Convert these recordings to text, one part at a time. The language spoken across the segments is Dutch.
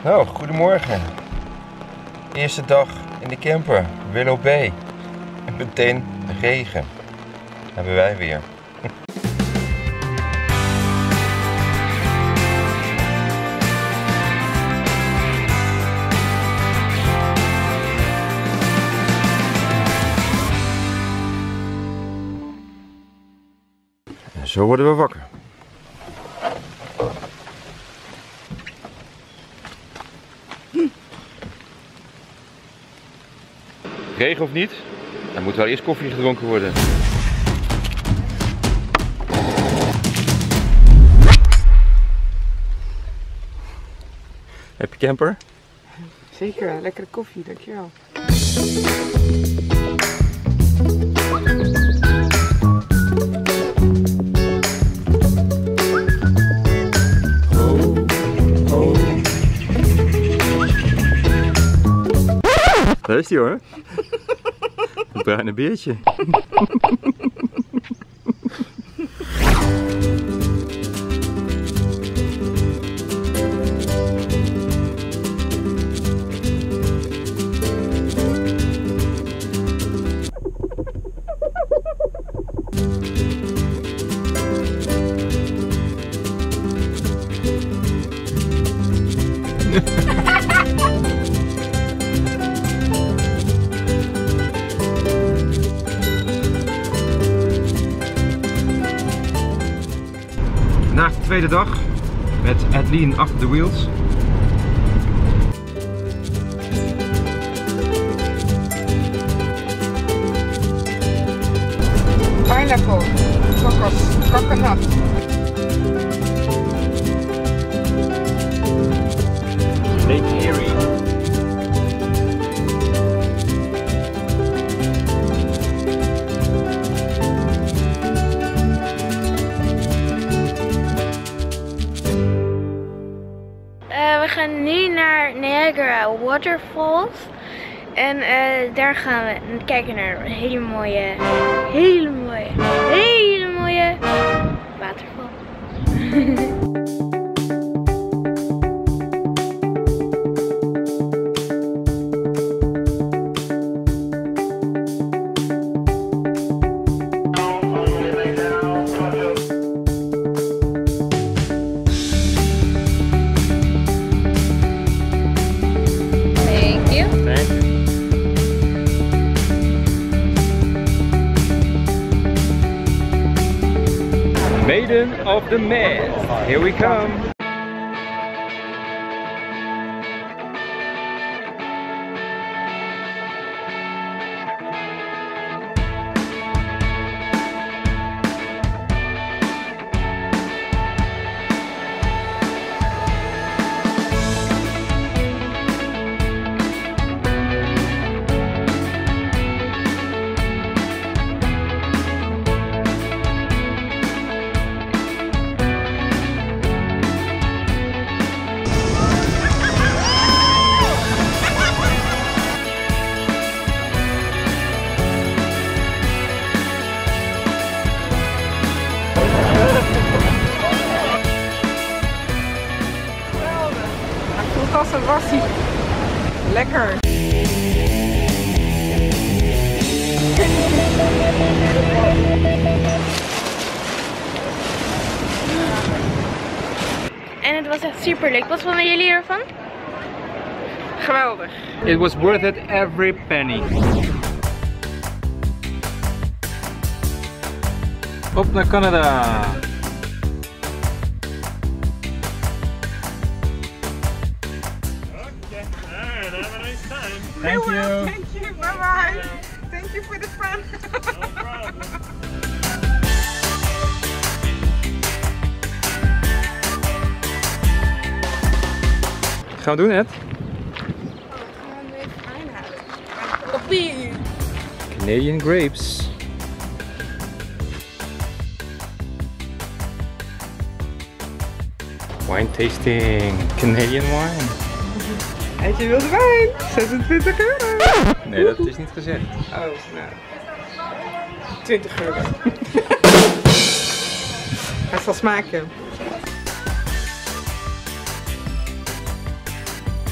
Nou, goedemorgen. Eerste dag in de camper, Willow Bay. En meteen regen. Hebben wij weer. En zo worden we wakker. Regen of niet, er moet wel eerst koffie gedronken worden. Heb je camper? Zeker, lekkere koffie, dankjewel. Daar is hij hoor. Het bruine beertje. Vandaag de tweede dag met Adeline achter de wheels. Pineapple, kokos, coconut. Lake Erie. We gaan nu naar Niagara Waterfalls en daar gaan we kijken naar een hele mooie waterval. Maiden of the Mist, here we come. Als een wassie. Lekker. En het was echt super leuk. Wat vonden jullie ervan? Geweldig. It was worth it every penny. Op naar Canada. Thank you. Thank you. Bye bye. Thank you for the fun. No problem. Gaan we doen, Ed? Gewoon even aanhouden. Koffie. Canadian grapes. Wine tasting. Canadian wine. Eet je wilde wijn? 26 euro. Nee, dat is niet gezegd. Oh, nou. 20 euro. Het zal smaken.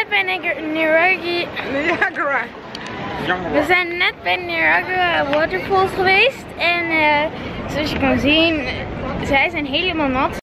net bij Niagara. We zijn net bij Niagara Waterfalls geweest. En zoals je kan zien, zij zijn helemaal nat.